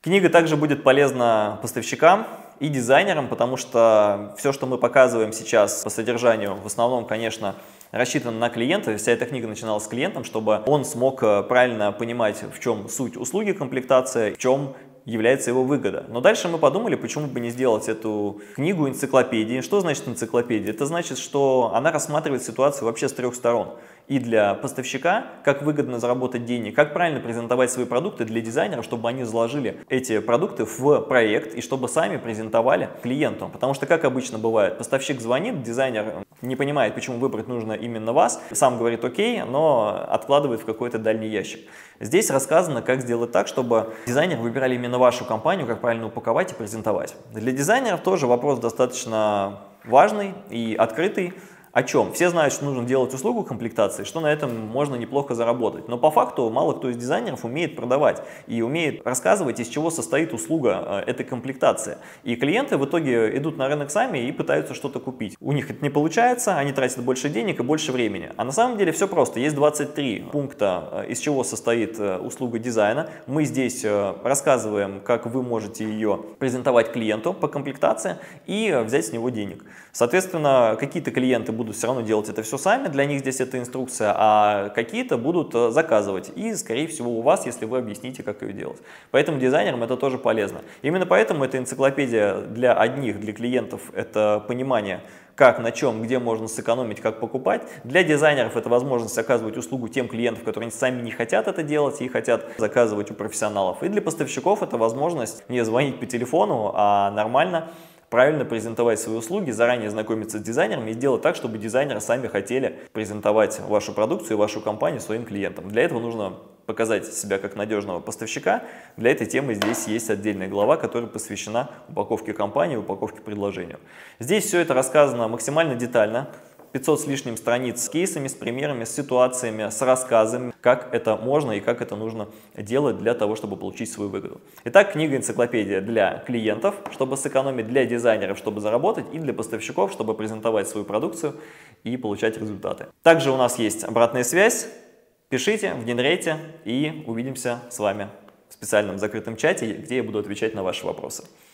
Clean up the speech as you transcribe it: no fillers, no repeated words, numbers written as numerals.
Книга также будет полезна поставщикам и дизайнерам, потому что все, что мы показываем сейчас по содержанию, в основном, конечно, рассчитано на клиента. Вся эта книга начиналась с клиентом, чтобы он смог правильно понимать, в чем суть услуги комплектации, в чем является его выгода. Но дальше мы подумали, почему бы не сделать эту книгу энциклопедией. Что значит энциклопедия? Это значит, что она рассматривает ситуацию вообще с трех сторон. И для поставщика, как выгодно заработать денег, как правильно презентовать свои продукты для дизайнера, чтобы они заложили эти продукты в проект и чтобы сами презентовали клиенту. Потому что, как обычно бывает, поставщик звонит, дизайнер не понимает, почему выбрать нужно именно вас, сам говорит окей, но откладывает в какой-то дальний ящик. Здесь рассказано, как сделать так, чтобы дизайнеры выбирали именно вашу компанию, как правильно упаковать и презентовать. Для дизайнеров тоже вопрос достаточно важный и открытый. О чем? Все знают, что нужно делать услугу комплектации, что на этом можно неплохо заработать. Но по факту мало кто из дизайнеров умеет продавать и умеет рассказывать, из чего состоит услуга этой комплектации. И клиенты в итоге идут на рынок сами и пытаются что-то купить. У них это не получается, они тратят больше денег и больше времени. А на самом деле все просто. Есть 23 пункта, из чего состоит услуга дизайна. Мы здесь рассказываем, как вы можете ее презентовать клиенту по комплектации и взять с него денег. Соответственно, какие-то клиенты будут все равно делать это все сами, для них здесь это инструкция, а какие-то будут заказывать. И, скорее всего, у вас, если вы объясните, как ее делать. Поэтому дизайнерам это тоже полезно. Именно поэтому эта энциклопедия для одних, для клиентов, это понимание, как, на чем, где можно сэкономить, как покупать. Для дизайнеров это возможность оказывать услугу тем клиентам, которые сами не хотят это делать и хотят заказывать у профессионалов. И для поставщиков это возможность не звонить по телефону, а нормально, правильно презентовать свои услуги, заранее знакомиться с дизайнерами и сделать так, чтобы дизайнеры сами хотели презентовать вашу продукцию и вашу компанию своим клиентам. Для этого нужно показать себя как надежного поставщика. Для этой темы здесь есть отдельная глава, которая посвящена упаковке компании, упаковке предложения. Здесь все это рассказано максимально детально. 500 с лишним страниц с кейсами, с примерами, с ситуациями, с рассказами, как это можно и как это нужно делать для того, чтобы получить свою выгоду. Итак, книга-энциклопедия для клиентов, чтобы сэкономить, для дизайнеров, чтобы заработать, и для поставщиков, чтобы презентовать свою продукцию и получать результаты. Также у нас есть обратная связь. Пишите, внедряйте и увидимся с вами в специальном закрытом чате, где я буду отвечать на ваши вопросы.